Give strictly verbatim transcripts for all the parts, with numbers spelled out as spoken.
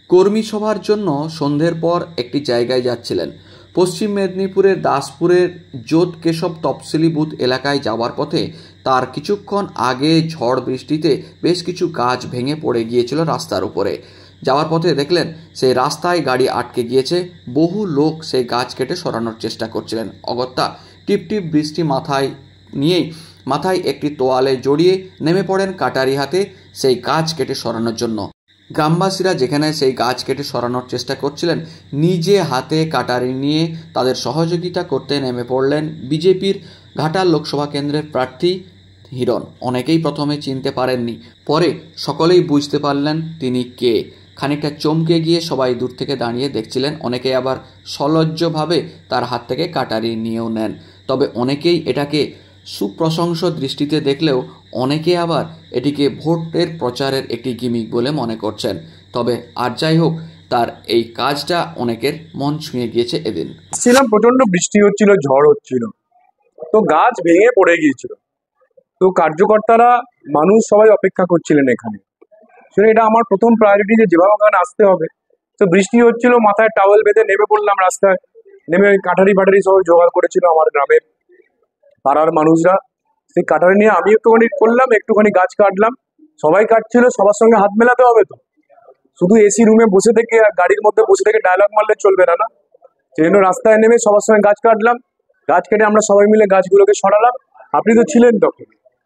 কর্মী সভার জন্য সন্ধ্যের পর একটি জায়গায় যাচ্ছিলেন। পশ্চিম মেদিনীপুরের দাসপুরের জোত কেশব তফসিলি বুথ এলাকায় যাওয়ার পথে তার কিছুক্ষণ আগে ঝড় বৃষ্টিতে বেশ কিছু গাছ ভেঙে পড়ে গিয়েছিল রাস্তার উপরে। যাওয়ার পথে দেখলেন সেই রাস্তায় গাড়ি আটকে গিয়েছে। বহু লোক সেই গাছ কেটে সরানোর চেষ্টা করছিলেন। অগত্যা টিপটিপ বৃষ্টি মাথায় নিয়েই মাথায় একটি তোয়ালে জড়িয়ে নেমে পড়েন কাটারি হাতে সেই গাছ কেটে সরানোর জন্য। গ্রামবাসীরা যেখানে সেই গাছ কেটে সরানোর চেষ্টা করছিলেন, নিজে হাতে কাটারি নিয়ে তাদের সহযোগিতা করতে নেমে পড়লেন বিজেপির ঘাটাল লোকসভা কেন্দ্রের প্রার্থী হিরণ। অনেকেই প্রথমে চিনতে পারেননি, পরে সকলেই বুঝতে পারলেন তিনি কে। খানিকটা চমকে গিয়ে সবাই দূর থেকে দাঁড়িয়ে দেখছিলেন। অনেকে আবার সলজ্জভাবে তার হাত থেকে কাটারি নিয়েও নেন। তবে অনেকেই এটাকে সুপ্রশংস দৃষ্টিতে দেখলেও অনেকে আবার এটিকে ভোটের প্রচারের একটি গিমিক বলে মনে করছেন। তবে আর যাই হোক, তার এই কাজটা অনেকের মন ছুঁয়ে গিয়েছে। এদিন ছিলাম, প্রচন্ড বৃষ্টি হচ্ছিল, ঝড় হচ্ছিল, তো গাছ ভেঙে পড়ে গিয়েছিল। তো কার্যকর্তারা, মানুষ সবাই অপেক্ষা করছিলেন এখানে। সেটা এটা আমার প্রথম প্রায়োরিটি যে যেভাবে ওখানে আসতে হবে। তো বৃষ্টি হচ্ছিল, মাথায় টাওয়েল বেঁধে নেমে পড়লাম রাস্তায়। নেমে ওই কাঠারি ফাটারি সবাই জোগাড় করেছিল আমার গ্রামের পাড়ার মানুষরা। সেই কাটারি নিয়ে আমি একটুখানি করলাম, একটুখানি গাছ কাটলাম। সবাই কাটছিল, সবার সঙ্গে হাত মেলাতে হবে। তো শুধু এসি রুমে বসে থেকে আর গাড়ির মধ্যে বসে থেকে ডায়লগ মারলে চলবে না না সেই জন্য রাস্তায় নেমে সবার সঙ্গে গাছ কাটলাম। গাছ কেটে আমরা সবাই মিলে গাছগুলোকে সরালাম। আপনি তো ছিলেন তখন।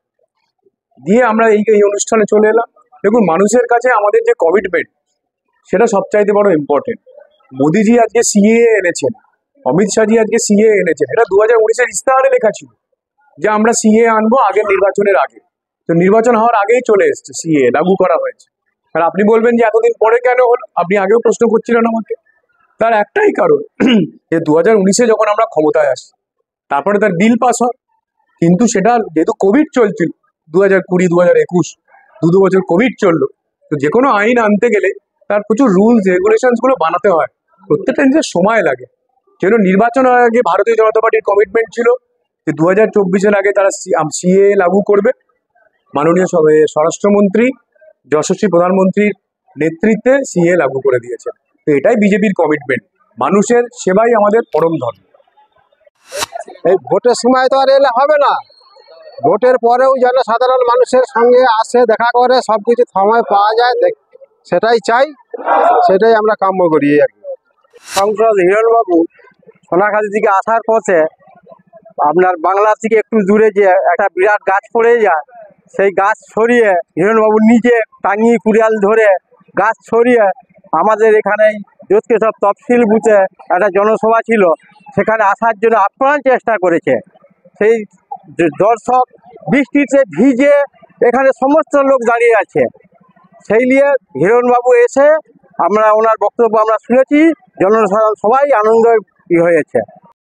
দিয়ে আমরা এই এই অনুষ্ঠানে চলে এলাম। দেখুন, মানুষের কাছে আমাদের যে কমিটমেন্ট, সেটা সবচাইতে বড় ইম্পর্টেন্ট। মোদিজি আজকে সিএ এনেছেন, অমিত শাহজি আজকে সিএ এনেছেন। এটা দু হাজার উনিশের ইস্তাহারে লেখা ছিল যে আমরা সিএ আনবো আগের নির্বাচনের আগে। তো নির্বাচন হওয়ার আগেই চলে এসছে, সিএ লাগু করা হয়েছে। আর আপনি বলবেন যে এতদিন পরে কেন হলো, আপনি আগেও প্রশ্ন করছিলেন আমাকে। তার একটাই কারণ, যে দু হাজার উনিশে যখন আমরা ক্ষমতায় আসি, তারপরে তার বিল পাস হয়। কিন্তু সেটা যেহেতু কোভিড চলছিল, দু হাজার কুড়ি দু হাজার একুশ দু দু বছর কোভিড চললো। তো যে কোনো আইন আনতে গেলে তার প্রচুর রুলস রেগুলেশনস গুলো বানাতে হয়, প্রত্যেকটা নিজের সময় লাগে। সেজন্য নির্বাচনের আগে ভারতীয় জনতা পার্টির কমিটমেন্ট ছিল যে দু হাজার চব্বিশের আগে তারা সিএ লাগু করবে। মাননীয় স্বরাষ্ট্রমন্ত্রী যশস্বী প্রধানমন্ত্রীর নেতৃত্বে সিএ লাগু করে দিয়েছে। তো এটাই বিজেপির কমিটমেন্ট। মানুষের সেবাই আমাদের পরম ধর্ম। এই ভোটের সময় তো আর এলে হবে না, ভোটের পরেও যেন সাধারণ মানুষের সঙ্গে আসে, দেখা করে, সব কিছু সময় পাওয়া যায়, সেটাই চাই, সেটাই আমরা কাম্য করি আর কি। সাংসদ হিরণবাবু সোনাখালি থেকে আসার পথে আপনার বাংলা থেকে একটু দূরে যে একটা বিরাট গাছ পড়ে যায়, সেই গাছ সরিয়ে হিরণবাবু নিজে টাঙিয়ে কুড়াল ধরে গাছ সরিয়ে আমাদের এখানে জোত কেশব তফসিল বুথে একটা জনসভা ছিল, সেখানে আসার জন্য আপ্রাণ চেষ্টা করেছে। সেই দর্শক বৃষ্টিতে ভিজে এখানে সমস্ত লোক দাঁড়িয়ে আছে, সেই নিয়ে হিরণবাবু এসে আমরা ওনার বক্তব্য আমরা শুনেছি, জনসাধারণ সবাই আনন্দ হয়েছে।